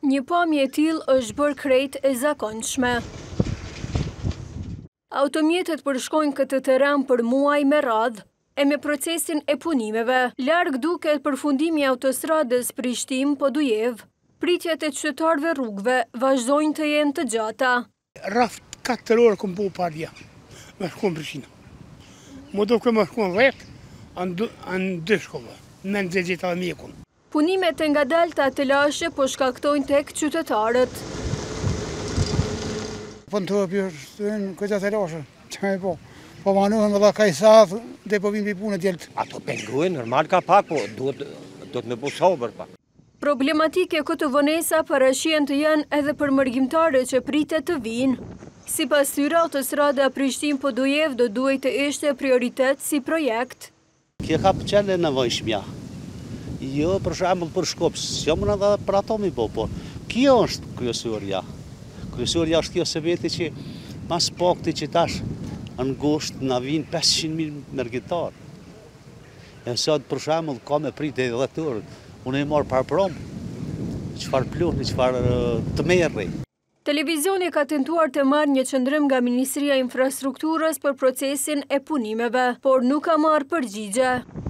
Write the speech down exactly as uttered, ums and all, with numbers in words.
Një pamje e tillë është bërë krejt e zakonshme. Automjetet përshkojnë këtë terren për muaj me radhë e me procesin e punimeve. Larg duket përfundimi i autostradës Prishtinë-Podujev. Pritjet e qytetarëve rrugëve vazhdojnë të jenë të gjata. Rreth katër orë kom bu parja me shku në Prishtinë. Më do këmë shku në dhjetë, anë dy shkove, me në zezita dhe mjekun. Punimet e ngadalta të lashe po shkaktojnë tek qytetarët. Po në të pjështë në këtë të lashe, që me po. Po manuhen dhe ka i sath, dhe po vinë për punë tjeltë. Ato penguin, normal ka pak, po duhet me bu sober pak. Problematike këtë vonesa parashien të janë edhe për mërgjimtare që pritet të vinë. Si pas tyre, autostrada Prishtinë-Podujev do duhet të ishte prioritet si projekt. Kjo ka për qëllë e nevojshmja. Jo, për shembull për Shkopës, jo më në dhe për ato mi bo, por kjo është kryesorja. Kryesorja është kjo se veti që mas pakti që tash në gosht në vinë pesëqind mijë mërgjimtarë. E sot për shembull ka me prit e dhjetorët, unë e marë par prom, çfarë pluni, çfarë të merri. Televizioni ka tentuar të marrë një qëndrim nga Ministria e Infrastrukturës për procesin e punimeve, por nuk ka marrë përgjigje.